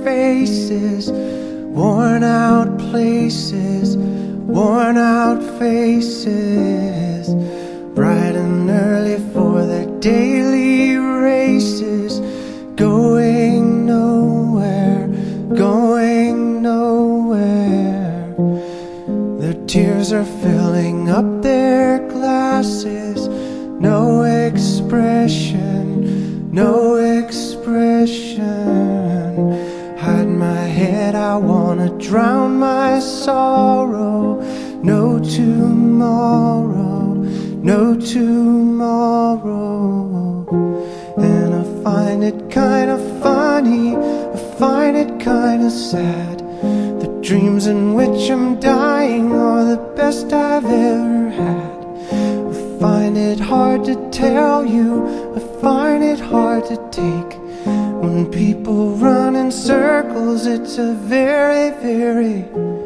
faces, worn out places, worn out faces, bright and early for their daily races, going nowhere, going nowhere. Their tears are filling up their glasses, no expression, no expression. Hide my head, I wanna drown my sorrow. No tomorrow, no tomorrow. And I find it kinda funny, I find it kinda sad. The dreams in which I'm dying are the best I've ever had. I find it hard to tell you, I find it hard to take. When people run in circles, it's a very, very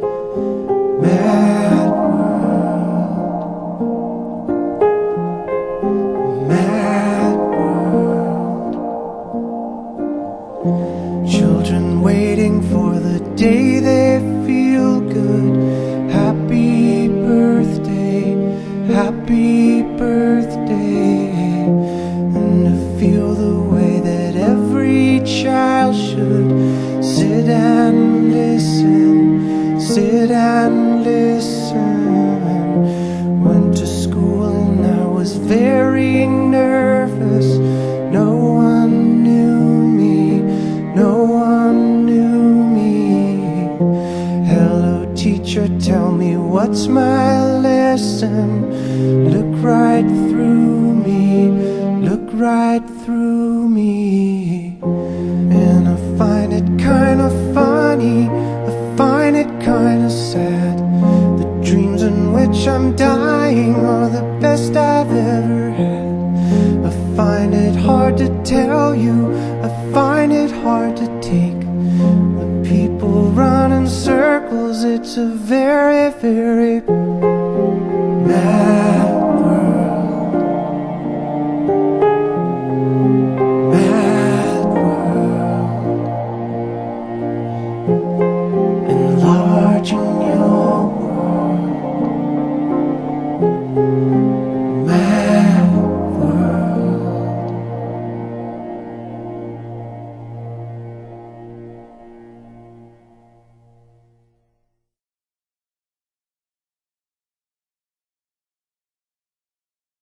mad world. Mad world. Children waiting for the day they feel good. Happy birthday, happy birthday. And to feel the way that every child should sit and listen, sit and listen. Went to school and I was very nervous. No one knew me, no one knew me. Hello teacher, tell me what's my lesson. Look right through me, look right through me. And I find it kinda funny, I find it kinda sad. The dreams in which I'm dying are the best I've ever had. I find it hard to tell you, I find it hard to take. When people run in circles, it's a very, very